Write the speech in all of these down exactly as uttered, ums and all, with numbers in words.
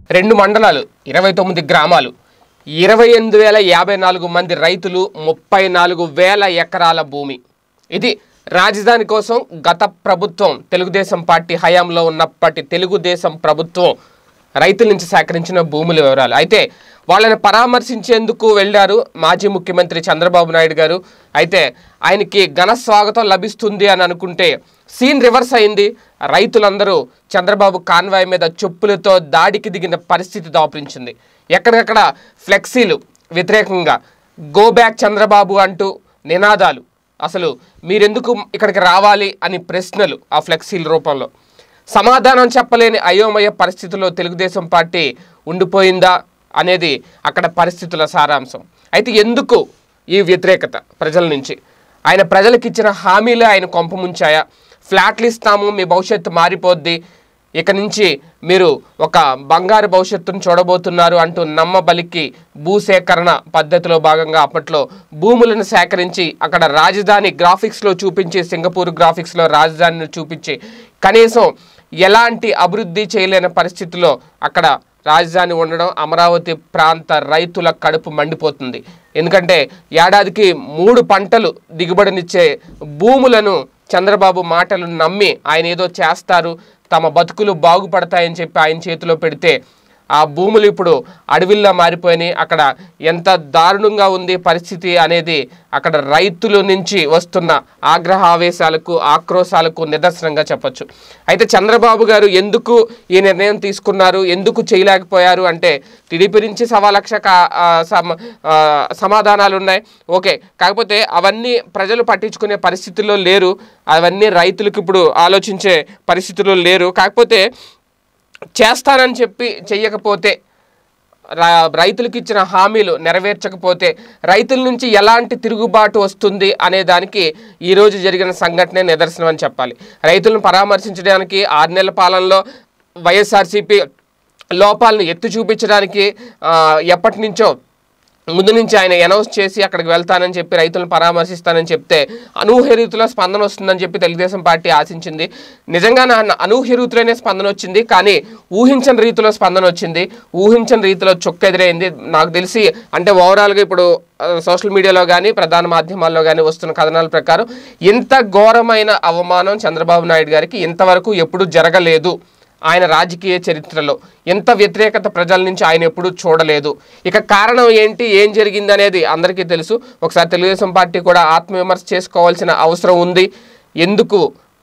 రెండు మండలాలు ఇరవై తొమ్మిది గ్రామాలు ఇరవై ఎనిమిది వేల యాభై నాలుగు మంది రైతులు ముప్పై నాలుగు వేల ఎకరాల భూమి. ఇది రాజధాని కోసం గత ప్రభుత్వం తెలుగుదేశం పార్టీ హయాంలో ఉన్నప్పటి తెలుగుదేశం ప్రభుత్వం రైతుల నుంచి సేకరించిన భూముల వివరాలు. అయితే వాళ్ళని పరామర్శించేందుకు వెళ్ళారు మాజీ ముఖ్యమంత్రి చంద్రబాబు నాయుడు గారు. అయితే ఆయనకి ఘన స్వాగతం లభిస్తుంది అని అనుకుంటే సీన్ రివర్స్ అయింది. రైతులందరూ చంద్రబాబు కాన్వాయ్ మీద చెప్పులతో దాడికి దిగిన పరిస్థితి దాపురించింది. ఎక్కడికక్కడ ఫ్లెక్సీలు వ్యతిరేకంగా గో బ్యాక్ చంద్రబాబు అంటూ నినాదాలు, అసలు మీరెందుకు ఇక్కడికి రావాలి అని ప్రశ్నలు ఆ ఫ్లెక్సీల రూపంలో. సమాధానం చెప్పలేని అయోమయ పరిస్థితుల్లో తెలుగుదేశం పార్టీ ఉండిపోయిందా అనేది అక్కడ పరిస్థితుల సారాంశం. అయితే ఎందుకు ఈ వ్యతిరేకత ప్రజల నుంచి? ఆయన ప్రజలకు ఇచ్చిన హామీలే ఆయన కొంపముంచాయా? ఫ్లాట్లు ఇస్తాము, మీ భవిష్యత్తు మారిపోద్ది, ఇక నుంచి మీరు ఒక బంగారు భవిష్యత్తును చూడబోతున్నారు అంటూ నమ్మబలికి భూసేకరణ పద్ధతిలో భాగంగా అప్పట్లో భూములను సేకరించి అక్కడ రాజధాని గ్రాఫిక్స్లో చూపించి, సింగపూర్ గ్రాఫిక్స్లో రాజధానిని చూపించి కనీసం ఎలాంటి అభివృద్ధి చేయలేని పరిస్థితుల్లో అక్కడ రాజధాని ఉండడం అమరావతి ప్రాంత రైతుల కడుపు మండిపోతుంది. ఎందుకంటే ఏడాదికి మూడు పంటలు దిగుబడినిచ్చే భూములను చంద్రబాబు మాటలు నమ్మి ఆయన ఏదో చేస్తారు, తమ బతుకులు బాగుపడతాయని చెప్పి ఆయన చేతిలో పెడితే ఆ భూములు ఇప్పుడు అడవిల్లా మారిపోయినాయి. అక్కడ ఎంత దారుణంగా ఉంది పరిస్థితి అనేది అక్కడ రైతుల నుంచి వస్తున్న ఆగ్రహ ఆవేశాలకు, ఆక్రోశాలకు నిదర్శనంగా చెప్పచ్చు. అయితే చంద్రబాబు గారు ఎందుకు ఈ నిర్ణయం తీసుకున్నారు, ఎందుకు చేయలేకపోయారు అంటే టీడీపీ నుంచి సవా లక్ష సమాధానాలు ఉన్నాయి. ఓకే, కాకపోతే అవన్నీ ప్రజలు పట్టించుకునే పరిస్థితుల్లో లేరు, అవన్నీ రైతులకు ఇప్పుడు ఆలోచించే పరిస్థితుల్లో లేరు. కాకపోతే చేస్తానని చెప్పి చెయ్యకపోతే, రైతులకు ఇచ్చిన హామీలు నెరవేర్చకపోతే రైతుల నుంచి ఎలాంటి తిరుగుబాటు వస్తుంది అనే దానికి ఈరోజు జరిగిన సంఘటనే నిదర్శనం అని చెప్పాలి. రైతులను పరామర్శించడానికి ఆరు నెలల పాలనలో వైఎస్ఆర్సీపీ లోపాలను ఎత్తి చూపించడానికి ఎప్పటి నుంచో ముందు నుంచి ఆయన అనౌన్స్ చేసి అక్కడికి వెళ్తానని చెప్పి రైతులను పరామర్శిస్తానని చెప్తే అనూహ్య రీతిలో స్పందన వస్తుందని చెప్పి తెలుగుదేశం పార్టీ ఆశించింది. నిజంగా నా అనూహ్య రీతిలోనే స్పందన వచ్చింది, కానీ ఊహించని రీతిలో స్పందన వచ్చింది, ఊహించని రీతిలో చొక్క ఎదురైంది. నాకు తెలిసి అంటే ఓవరాల్గా ఇప్పుడు సోషల్ మీడియాలో కానీ ప్రధాన మాధ్యమాల్లో కానీ వస్తున్న కథనాల ప్రకారం ఇంత ఘోరమైన అవమానం చంద్రబాబు నాయుడు గారికి ఇంతవరకు ఎప్పుడూ జరగలేదు. ఆయన రాజకీయ చరిత్రలో ఎంత వ్యతిరేకత ప్రజల నుంచి ఆయన ఎప్పుడూ చూడలేదు. ఇక కారణం ఏంటి, ఏం జరిగింది అనేది అందరికీ తెలుసు. ఒకసారి తెలుగుదేశం పార్టీ కూడా ఆత్మవిమర్శ చేసుకోవాల్సిన అవసరం ఉంది. ఎందుకు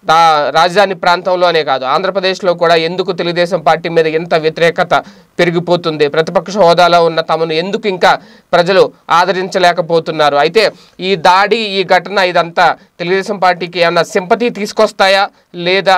రాజధాని ప్రాంతంలోనే కాదు ఆంధ్రప్రదేశ్లో కూడా ఎందుకు తెలుగుదేశం పార్టీ మీద ఎంత వ్యతిరేకత పెరిగిపోతుంది, ప్రతిపక్ష హోదాలో ఉన్న తమను ఎందుకు ఇంకా ప్రజలు ఆదరించలేకపోతున్నారు? అయితే ఈ దాడి, ఈ ఘటన ఇదంతా తెలుగుదేశం పార్టీకి ఏమన్నా సింపతి తీసుకొస్తాయా లేదా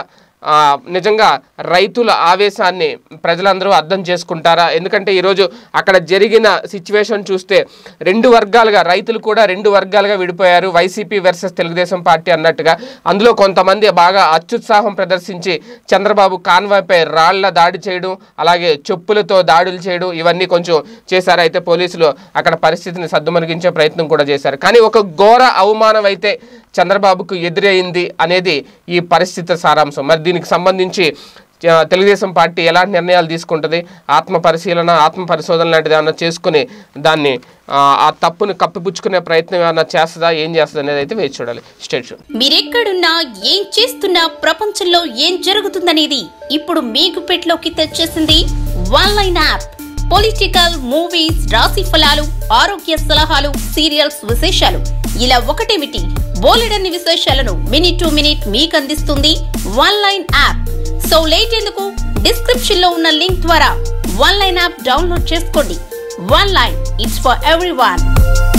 నిజంగా రైతుల ఆవేశాన్ని ప్రజలందరూ అర్థం చేసుకుంటారా? ఎందుకంటే ఈరోజు అక్కడ జరిగిన సిచ్యువేషన్ చూస్తే రెండు వర్గాలుగా రైతులు కూడా రెండు వర్గాలుగా విడిపోయారు, వైసీపీ వర్సెస్ తెలుగుదేశం పార్టీ అన్నట్టుగా. అందులో కొంతమంది బాగా అత్యుత్సాహం ప్రదర్శించి చంద్రబాబు కాన్వాయ్పై రాళ్ల దాడి చేయడం, అలాగే చెప్పులతో దాడులు చేయడం ఇవన్నీ కొంచెం చేశారు. అయితే పోలీసులు అక్కడ పరిస్థితిని సద్దుమణిగించే ప్రయత్నం కూడా చేశారు. కానీ ఒక ఘోర అవమానం అయితే చంద్రబాబుకు ఎదురైంది అనేది ఈ పరిస్థితి సారాంశం. మరి దీనికి సంబంధించి తెలుగుదేశం పార్టీ ఎలాంటి నిర్ణయాలు తీసుకుంటుంది, ఆత్మ పరిశీలన, ఆత్మ పరిశోధన లాంటిది ఏమన్నా చేసుకుని దాన్ని ఆ తప్పుని కప్పిపుచ్చుకునే ప్రయత్నం ఏమన్నా చేస్తుందా, ఏం చేస్తుంది అనేది అయితే వేచి చూడాలి. State show. మీరెక్కడున్నా ఏం చేస్తున్నా ప్రపంచంలో ఏం జరుగుతుందనేది ఇప్పుడు మీకు పెట్లోకి తెచ్చేసింది one line app. Political, movies, రాశి ఫలాలు, ఆరోగ్య సలహాలు, సీరియల్స్ విశేషాలు ఇలా ఒకటేమిటి బోలెడన్ని విశేషాలను మినిట్ టు మినిట్ మీకు అందిస్తుంది one line app. So late ఎందుకు, డిస్క్రిప్షన్ లో ఉన్న లింక్ ద్వారా వన్ లైన్ యాప్ డౌన్లోడ్ చేసుకోండి. One line, it's for everyone.